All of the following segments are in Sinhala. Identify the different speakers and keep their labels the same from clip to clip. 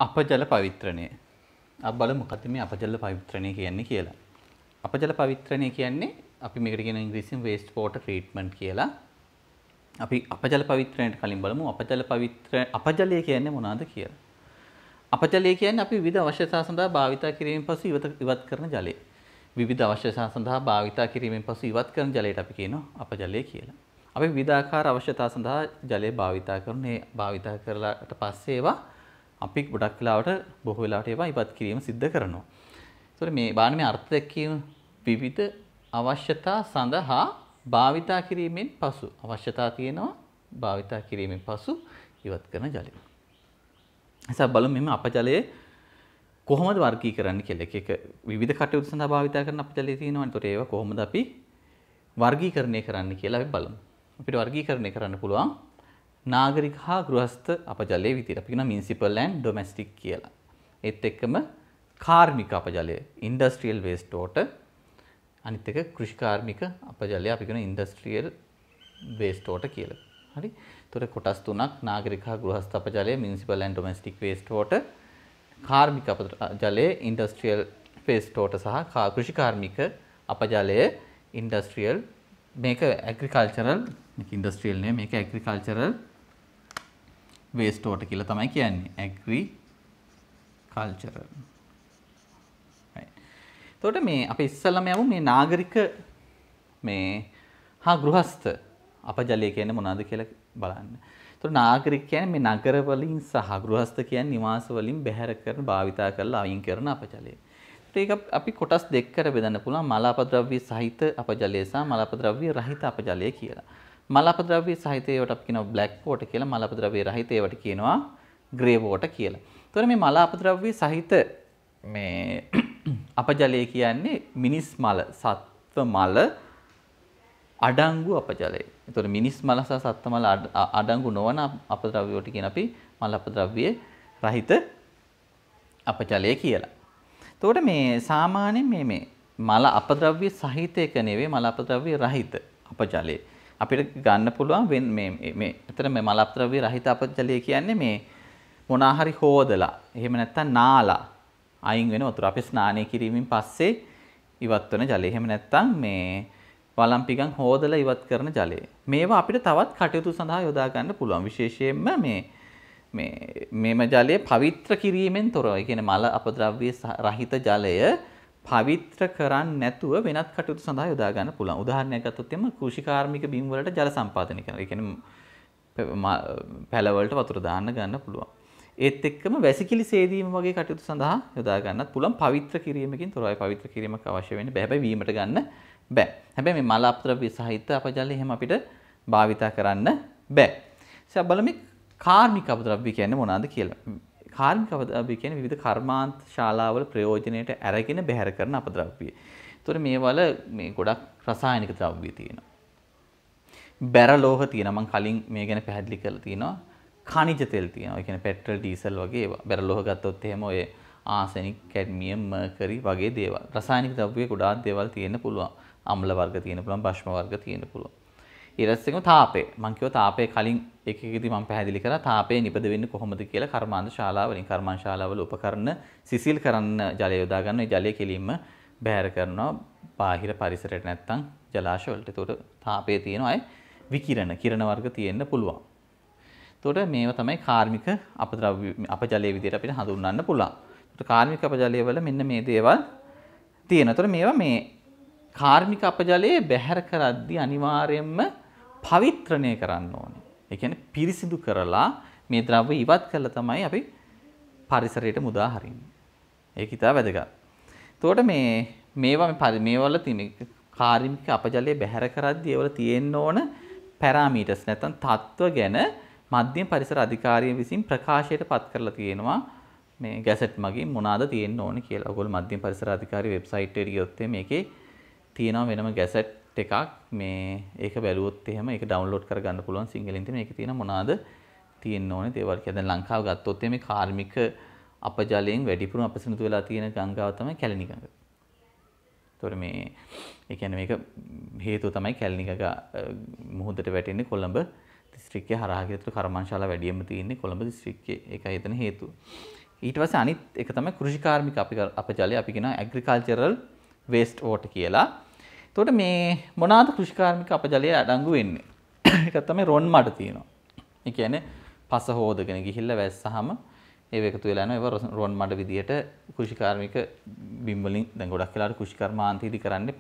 Speaker 1: අපජල පවිත්‍රණය. අපි බලමු මොකක්ද මේ අපජල පවිත්‍රණය කියන්නේ කියලා. අපජල පවිත්‍රණය කියන්නේ අපි මේකට කියන ඉංග්‍රීසියෙන් waste water treatment කියලා. අපි අපජල පවිත්‍රණයට කලින් බලමු අපජලය කියන්නේ මොනවද කියලා. අපජලය කියන්නේ අපි විවිධ අවශ්‍යතා සඳහා භාවිතා කිරීමෙන් පසු ඉවත් කරන ජලය. විවිධ අවශ්‍යතා සඳහා භාවිතා කිරීමෙන් පසු ඉවත් කරන ජලයට අපි කියනවා අපජලය කියලා. අපි විවිධාකාර අවශ්‍යතා සඳහා ජලය භාවිතා කරන ඒ භාවිතා කරලාට පස්සේ ඒවා අපි ගොඩක් වෙලාවට බොහෝ වෙලාවට ඒවා ඉවත් කිරීම සිද්ධ කරනවා. ඒතකොට මේ බාන්නේ අර්ථ දැක්වීම විවිධ අවශ්‍යතා සඳහා භාවිතා කිරීමෙන් පසු අවශ්‍යතා තියෙනවා භාවිතා කිරීමෙන් පසු ඉවත් කරන ජලය. එසා බලමු මෙන්න අපජලය කොහොමද වර්ගීකරන්නේ කියලා. එක විවිධ කටයුතු සඳහා භාවිතා කරන අපජලය තියෙනවා. ඒතකොට ඒවා කොහොමද අපි වර්ගීකරණය කරන්න කියලා අපි බලමු. අපිට වර්ගීකරණය කරන්න පුළුවන් නාගරික හා ගෘහස්ත අපජලයේ විදිහට. අපි කියනවා municipal and domestic කියලා. ඒත් එක්කම කාර්මික අපජලය industrial waste water. අනිත් එක කෘෂි කාර්මික අපජලය අපි කියනවා industrial waste water කියලා. හරි. ඒතකොට කොටස් තුනක් නාගරික හා ගෘහස්ත අපජලය municipal and domestic waste water. කාර්මික අපජලය industrial waste water සහ කෘෂි කාර්මික අපජලය industrial මේක agricultural මේක industrial නේ මේක agricultural waste water කියලා තමයි කියන්නේ agricultural. right. එතකොට මේ අපි ඉස්සෙල්ලාම යමු මේ නාගරික මේ හා ගෘහස්ත අපජලය කියන්නේ මොනවද කියලා බලන්න. එතකොට නාගරික කියන්නේ මේ නගර වලින් සහ ගෘහස්ත කියන්නේ නිවාස වලින් බැහැර කරන භාවිතා කරලා අයින් කරන අපජලය. ඒක අපි කොටස් දෙකකට බෙදන්න පුළුවන් මල අපද්‍රව්‍ය සහිත අපජලය සහ මල අපද්‍රව්‍ය රහිත අපජලය කියලා. මල අපද්‍රව්‍ය සහිත ඒවට අපි කියනවා black water කියලා. මල අපද්‍රව්‍ය රහිත ඒවට කියනවා grey water කියලා. ඒතකොට මේ මල අපද්‍රව්‍ය සහිත මේ අපජලය කියන්නේ මිනිස් මල, සත්ව මල අඩංගු අපජලය. ඒතකොට මිනිස් මල සහ සත්ව මල අඩංගු නොවන අපද්‍රව්‍ය වලට කියන අපි මල අපද්‍රව්‍ය රහිත අපජලය කියලා. එතකොට මේ සාමාන්‍යයෙන් මේ මල අපද්‍රව්‍ය සහිත එක නෙවෙයි මල අපද්‍රව්‍ය රහිත අපජලය. අපිට ගන්න පුළුවන් මේ අතර මේ මල අපද්‍රව්‍ය රහිත අපජලය කියන්නේ මේ මොනවා හරි හොදලා එහෙම නැත්නම් නාලා අයින් වෙන වතුර. අපි ස්නානය කිරීමෙන් පස්සේ ඉවත් වෙන ජලය. එහෙම නැත්නම් මේ වළම්පිකන් හොදලා ඉවත් කරන ජලය. මේවා අපිට තවත් කටයුතු සඳහා යොදා ගන්න පුළුවන්. විශේෂයෙන්ම මේම ජලය පවිත්‍ර කිරීමෙන් තොරව. ඒ කියන්නේ මල අපද්‍රව්‍ය රහිත ජලය පවිත්‍ර කරන්නේ නැතුව වෙනත් කටයුතු සඳහා යොදා ගන්න පුළුවන්. උදාහරණයක් ගත්තොත් එම කෘෂි කාර්මික බිම් වලට ජල සම්පාදනය කරනවා. ඒ කියන්නේ පැල වලට වතුර දාන්න ගන්න පුළුවන්. ඒත් එක්කම වැසිකිලි සේදීම වගේ කටයුතු සඳහා යොදා ගන්නත් පුළුවන්. පවිත්‍ර කිරීමකින් තොරවයි. පවිත්‍ර කිරීමක් අවශ්‍ය වෙන්නේ බෑ. හැබැයි වීමට ගන්න බෑ. හැබැයි මේ මල අපද්‍රව්‍ය සහිත අපජලය එහෙම අපිට භාවිතා කරන්න බෑ. ඉතින් බලමු කාර්මික අපද්‍රව්‍ය කියන්නේ මොනවද කියලා. කාර්මික අපද්‍රව්‍ය කියන්නේ විවිධ කර්මාන්ත ශාලාවල ප්‍රයෝජනයට අරගෙන බැහැර කරන අපද්‍රව්‍ය. ඒතකොට මේවල මේ ගොඩක් රසායනික ද්‍රව්‍ය තියෙනවා. බැරලෝහ තියෙනවා. මම කලින් මේ ගැන පැහැදිලි කරලා තියෙනවා. ඛනිජ තෙල් තියෙනවා. ඒ කියන්නේ පෙට්‍රල් ඩීසල් වගේ ඒවා. බැරලෝහ ගත්තොත් එහෙම ඔය ආසෙනික්, කැඩ්මියම්, මර්කරි වගේ දේවල්. රසායනික ද්‍රව්‍ය ගොඩාක් දේවල් තියෙන්න පුළුවන්. අම්ල වර්ග තියෙන්න පුළුවන්, භස්ම වර්ග තියෙන්න පුළුවන්. ඊට පස්සේ තාපය. මම කිව්වා තාපය කලින් එකකදී මම පැහැදිලි කරා තාපය නිපද වෙන්නේ කොහොමද කියලා කර්මාන්ත ශාලාවලින්. කර්මාන්ත ශාලාවල උපකරණ සිසිල් කරන්න ජලය යොදා ගන්න. ඒ ජලය කෙලින්ම බැහැර කරනවා බාහිර පරිසරයට නැත්තම් ජලාශ වලට. ඒතකොට තාපය තියෙනවා විකිරණ, කිරණ වර්ග තියෙන්න පුළුවන්. එතකොට මේවා තමයි කාර්මික අපද්‍රව්‍ය අපජලයේ විදිහට අපිට හඳුන්වන්න පුළුවන්. එතකොට කාර්මික අපජලය වල මෙන්න මේ දේවල් තියෙනවා. එතකොට මේවා මේ කාර්මික අපජලයේ බැහැර කරද්දී අනිවාර්යයෙන්ම පවිත්‍රණය කරන්න ඕනේ. ඒ කියන්නේ පිරිසිදු කරලා මේ ද්‍රව්‍ය ඉවත් කළා තමයි අපි පරිසරයට මුදා හරින්නේ. ඒක ඉතා වැදගත්. එතකොට මේවල තියෙන කාර්මික අපජලයේ බැහැර කරද්දී ඒවල තියෙන්න ඕන පැරාමීටර්ස් නැත්නම් තත්ත්ව ගැන මධ්‍යම පරිසර අධිකාරිය විසින් ප්‍රකාශයට පත් කරලා තියෙනවා. මේ ගැසට් මගින් මොනවාද තියෙන්න ඕනේ කියලා. ඔයගොල්ලෝ මධ්‍යම පරිසර අධිකාරිය වෙබ්සයිට් එකට ගියොත් මේකේ තියෙනවා වෙනම ගැසට් එකක්. මේ ඒක බැලුවොත් එහෙම ඒක ඩවුන්ලෝඩ් කරගන්න පුළුවන් සිංහලෙන් තියෙන. ඒකේ තියෙන මොනවාද තියෙන්න ඕනේ දේවල් කියලා. දැන් ලංකාව ගත්තොත් මේ කාර්මික අපජලයෙන් වැඩිපුරම අපසනතු වෙලා තියෙන ගංගාව තමයි කැලණි ගඟ. ඒතකොට මේ ඒ කියන්නේ මේක හේතුව තමයි කැලණි ගඟ මුහුදට වැටෙන්නේ කොළඹ දිස්ත්‍රික්කයේ හරහා ගියොත් කර්මාන්තශාලා වැඩියෙන්ම තියෙන්නේ කොළඹ දිස්ත්‍රික්කයේ. ඒකයි එතන හේතුව. ඊට පස්සේ අනිත් එක තමයි කෘෂිකාර්මික අපජලය අපි කියනවා ඇග්‍රිකල්චරල් වේස්ට් වෝටර් කියලා. එතකොට මේ මොනවාද කෘෂිකාර්මික අපජලය අඩංගු වෙන්නේ? ඒක තමයි රොන් මඩ තියෙනවා. ඒ කියන්නේ පස හොදගෙන ගිහිල්ලා වැස්සහම ඒව එකතු වෙලා යනවා. ඒව රොන් මඩ විදියට කෘෂිකාර්මික බිම් වලින් දැන් ගොඩක් වෙලාවට කෘෂිකර්මාන්තයේදී කරන්නේ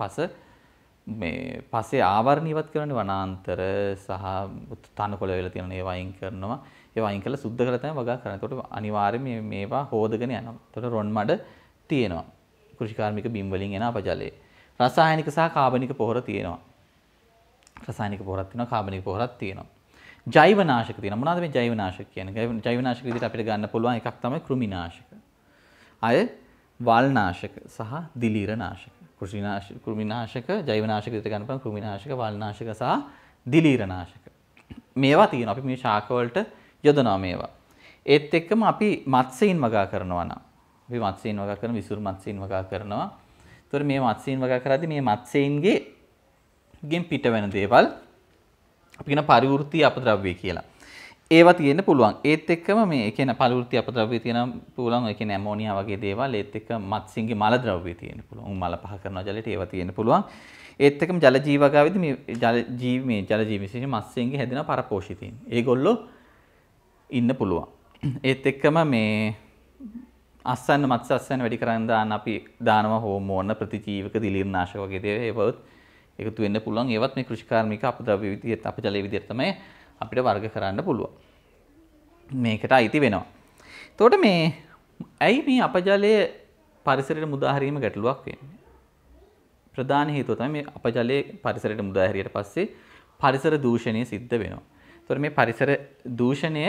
Speaker 1: මේ පස්සේ ආවරණ ඉවත් කරන්නේ වනාන්තර සහ තනකොළ වෙලා තියෙන ඒවා අයින් කරනවා. ඒවා අයින් කරලා සුද්ධ කරලා තමයි වගා කරන්නේ. ඒකට අනිවාර්යයෙන් මේවා හොදගෙන යනවා. ඒකට රොන් මඩ තියෙනවා. කෘෂිකාර්මික බිම් වලින් එන අපජලයේ. රසායනික සහ කාබනික පොහොර තියෙනවා. රසායනික පොහොරක් තියෙනවා, කාබනික පොහොරක් තියෙනවා. ජෛවනාශක තියෙනවා. මොනවද මේ ජෛවනාශක කියන්නේ? ජෛවනාශක විදිහට අපිට ගන්න පුළුවන් එකක් තමයි කෘමිනාශක. අය වල්නාශක සහ දිලීරනාශක. කෘමිනාශක, ජෛවනාශක විදිහට ගන්න පුළුවන් කෘමිනාශක, වල්නාශක සහ දිලීරනාශක. මේවා තියෙනවා. අපි මේ ශාක වලට යොදනවා මේවා. ඒත් එක්කම අපි මත්ස්‍යයින් වගා කරනවා නම් අපි මත්ස්‍යයින් වගා කරන විසුරු මත්ස්‍යයින් වගා කරනවා. ඒතකොට මේ මත්ස්‍යයින් වගා කරද්දී මේ මත්ස්‍යයින්ගේ ගෙන් පිට වෙන දේවල් අපි කියන පරිවෘත්තීය අපද්‍රව්‍ය කියලා. ඒවා තියෙන්න පුළුවන්. ඒත් එක්කම මේ කියන පරිවෘත්තීය අපද්‍රව්‍ය තියෙන පුළුවන්. ඒ කියන්නේ ඇමෝනියා වගේ දේවල්. ඒත් එක්ක මත්ස්‍යයින්ගේ මල ද්‍රව්‍ය තියෙන්න පුළුවන්. මල පහ කරන ජලයට ඒවා තියෙන්න පුළුවන්. ඒත් එක්කම ජල ජීවකවේදී මේ ජල ජීවි විශේෂ මත්ස්‍යයින්ගේ හැදෙන පරපෝෂිතයින්. ඒගොල්ලෝ ඉන්න පුළුවන්. ඒත් එක්කම මේ අස්සන්න මත්ස්‍ය අස්සන්න වැඩි කරන්න දාන අපි දානවා හෝමෝන ප්‍රතිජීවක දිලීරනාශක වගේ දේවල් ඒවත් එකතු වෙන්න පුළුවන්. ඒවත් මේ කෘෂිකාර්මික අපද්‍රව්‍ය විදිහට අපජලයේ විදිහට තමයි අපිට වර්ග කරන්න පුළුවන්. මේකට අයිති වෙනවා. එතකොට මේ ඇයි මේ අපජලය පරිසරයට මුදා හැරීම ගැටලුවක් වෙන්නේ? ප්‍රධාන හේතුව තමයි මේ අපජලයේ පරිසරයට මුදා හැරියට පස්සේ පරිසර දූෂණය සිද්ධ වෙනවා. එතකොට මේ පරිසර දූෂණය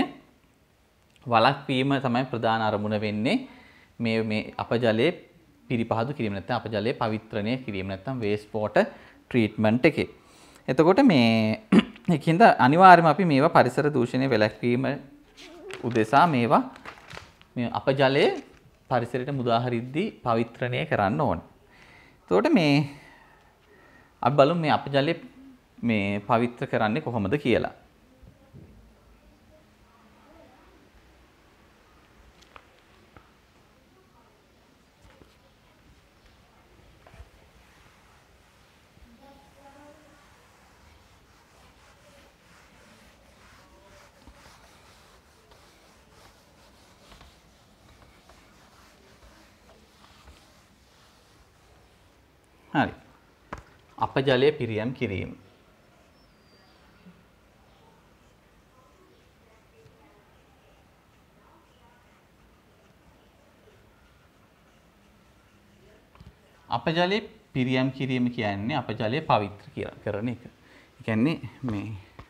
Speaker 1: වළක්වීම තමයි ප්‍රධාන අරමුණ වෙන්නේ මේ අපජලයේ පිරිපහදු කිරීම නැත්නම් අපජලයේ පවිත්‍රණය කිරීම නැත්නම් වේස්ට් වෝටර් ට්‍රීට්මන්ට් එකේ. එතකොට මේ ඒකින්ද අනිවාර්යයෙන්ම අපි මේවා පරිසර දූෂණය වැළැක්වීම උදෙසා මේවා මේ අපජලයේ පරිසරයට මුදා හරිද්දී පවිත්‍රණය කරන්න ඕනේ. එතකොට මේ අපි බලමු මේ අපජලයේ මේ පවිත්‍ර කරන්නේ කොහොමද කියලා. හරි. අපජලය පිරියම් කිරීම. අපජලය පිරියම් කිරීම කියන්නේ අපජලය පවිත්‍ර කරන එක. ඒ කියන්නේ මේ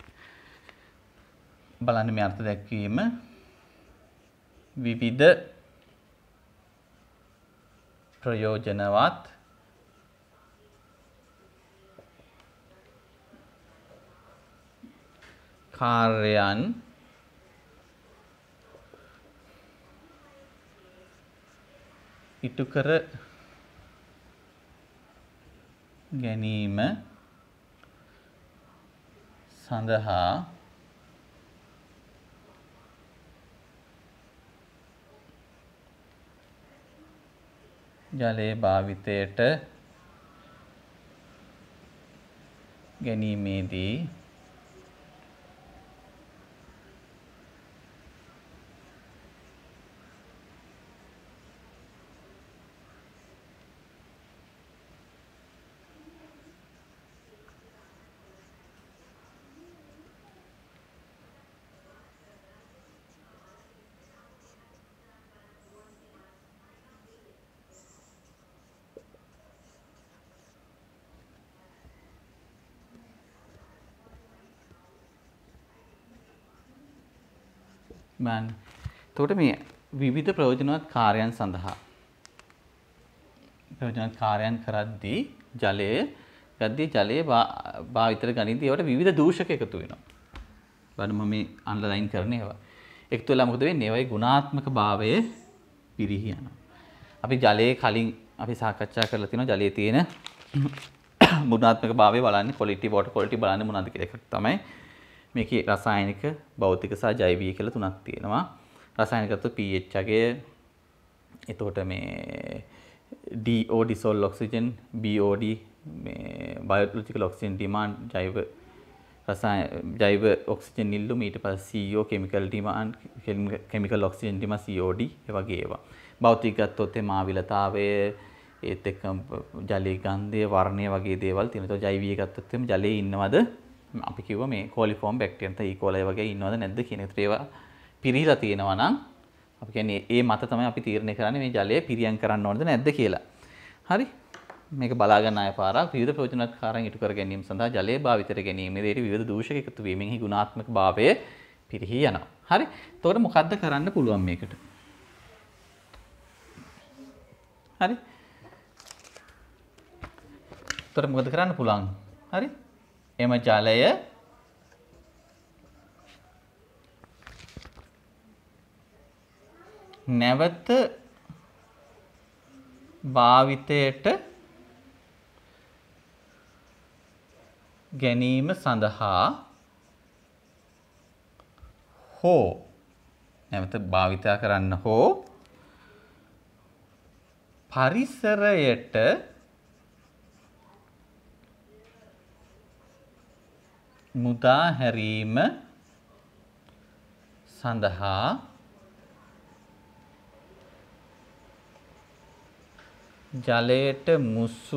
Speaker 1: බලන්න මේ අර්ථ දැක්වීම විවිධ ප්‍රයෝජනවත් කාර්යයන් ඉටු කර ගැනීම සඳහා ජලයේ භාවිතයට ගැනීමේදී එතකොට මේ විවිධ ප්‍රයෝජනවත් කාර්යයන් සඳහා ප්‍රයෝජනවත් කාර්යයන් කරද්දී ජලයේ භාවිතයට ගනිද්දී ඒවට විවිධ දූෂක එකතු වෙනවා. බලන්න මම මේ අන්ඩර්ලයින් කරන ඒවා. එකතු වෙලා මොකද වෙන්නේ? ඒවායේ ගුණාත්මක භාවය පිරිහි යනවා. අපි ජලයේ කලින් අපි සාකච්ඡා කරලා තියෙනවා ජලයේ තියෙන ගුණාත්මක භාවය බලන්නේ quality water quality බලන්නේ මොනවද කියලා එකක් තමයි. මේකේ රසායනික, භෞතික සහ ජෛවික කියලා තුනක් තියෙනවා. රසායනික ගත්තොත් pH අගය, එතකොට මේ DO dissolved oxygen, BOD මේ biological oxygen demand ජෛව ඔක්සිජන් ඉල්ලුම, ඊට පස්සේ CO chemical demand, chemical oxygen demand COD ඒ වගේ ඒවා. භෞතික ගත්තොත් එම ආවිලතාවය, ඒත් එක්ක ජලයේ ගන්ධය, වර්ණය වගේ දේවල් තියෙනවා. ඒතකොට ජෛවීය ගත්තොත් එම ජලයේ ඉන්නවද අපි කිව්වා මේ coliform bacteria නැත්නම් E. coli වගේ ඉන්නවද නැද්ද කියන එක. ඒවා පිරීලා තියෙනවා නම් අපි කියන්නේ ඒ මත තමයි අපි තීරණය කරන්නේ මේ ජලය පිරියම් කරන්න ඕනද නැද්ද කියලා. හරි? මේක බලා ගන්න අය පාරක් විවිධ ප්‍රයෝජනකාරීන් ඉටු කර ගැනීම සඳහා ජලයේ භාවිතයට ගැනීමේදී විවිධ දූෂක එකතු වීමෙන් හි ගුණාත්මක භාවය පිරිහී යනවා. හරි? එතකොට මොකද්ද කරන්න පුළුවන් මේකට? හරි? එතකොට මොකද කරන්න පුළුවන්? හරි? එම ජලය නැවත භාවිතයට ගැනීම සඳහා හෝ නැවත භාවිත කරන්න හෝ පරිසරයට මුදා හැරීම සඳහා ජලයට මුසු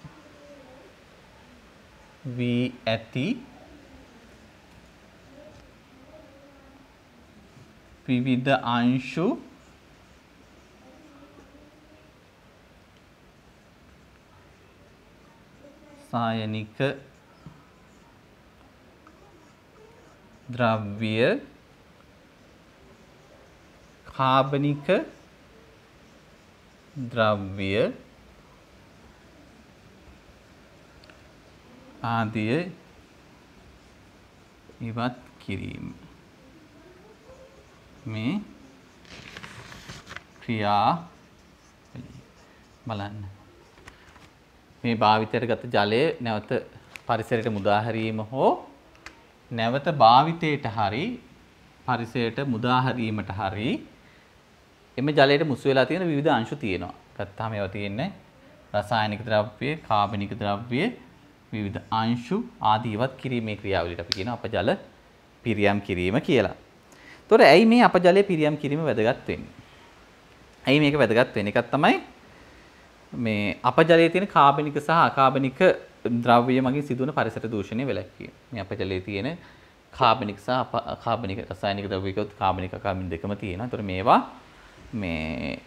Speaker 1: වී ඇති විවිධ අංශු සායනික ද්‍රව්‍ය කාබනික ද්‍රව්‍ය ආදිය ඉවත් කිරීම මේ ක්‍රියා බලන්න. මේ භාවිතයට ගත ජලය නැවත පරිසරයට මුදා හැරීම හෝ නැවත භාවිතයට හරි පරිසරයට මුදා හැරීමට හරි එම ජලයට මුසු වෙලා තියෙන විවිධ අංශු තියෙනවා. ගත්තාම ඒවා තියෙන්නේ රසායනික ද්‍රව්‍ය, කාබනික ද්‍රව්‍ය, විවිධ අංශු ආදී ඉවත් කිරීමේ ක්‍රියාවලියට අපි කියන අපජල පිරියම් කිරීම කියලා. ඒතොර ඇයි මේ අපජලය පිරියම් කිරීම වැදගත් වෙන්නේ? ඇයි මේක වැදගත් වෙන්නේ? එකක් තමයි මේ අපජලයේ තියෙන කාබනික සහ අකාබනික ද්‍රව්‍ය මගින් සිදුවන පරිසර දූෂණය වැළැක්වීම. මේ අපජලයේ තියෙන කාබනික සහ අකාබනික රසායනික ද්‍රව්‍ය කියොත් කාබනික අකාබනික දෙකම තියෙනවා. ඒතොර මේවා මේ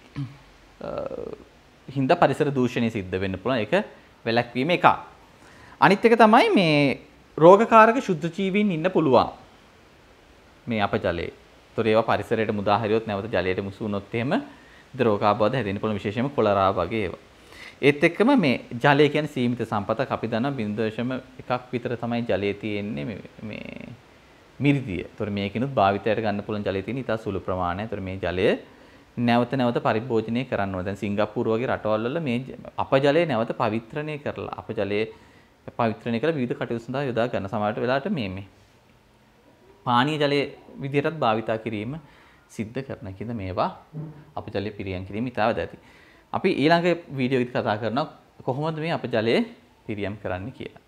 Speaker 1: හින්දා පරිසර දූෂණය සිද්ධ වෙන්න පුළුවන්. ඒක වැළැක්වීම එකක්. අනිත් එක තමයි මේ රෝගකාරක ශුද්ධ ජීවීන් ඉන්න පුළුවන් මේ අපජලයේ. ඒතොර ඒවා පරිසරයට මුදා හැරියොත් නැවත ජලයට මුසු වුණොත් එහෙම රෝගාබාධ හැදෙන්න පුළුවන්, විශේෂයෙන්ම කොලරා වගේ ඒවා. ඒත් එක්කම මේ ජලය කියන්නේ සීමිත සම්පතක්. අපි දන්නවා 0.1ක් විතර තමයි ජලයේ තියෙන්නේ මේ මිරිදිය. ඒතොර මේකිනුත් භාවිතයට ගන්න පුළුවන් ජලයේ තියෙන ඉතා සුළු ප්‍රමාණයක්. ඒතොර මේ ජලය නැවත නැවත පරිභෝජනය කරන්න ඕනේ. දැන් සිංගප්පූර වගේ රටවල් වල මේ අපජලය නැවත පවිත්‍රණය කරලා අපජලය පවිත්‍රණය කරලා විවිධ කටයුතු සඳහා යොදා ගන්න. සමහරවිට වෙලාවට මේ පානීය ජලයේ විදිහටත් භාවිතා කිරීම සිද්ධ කරන කිඳ මේවා අපජලය පිරියම් කිරීම ඉතාම වැදගත්. අපි ඊළඟ වීඩියෝ එකේ කතා කරනවා කොහොමද මේ අපජලය පිරියම් කරන්න කියලා.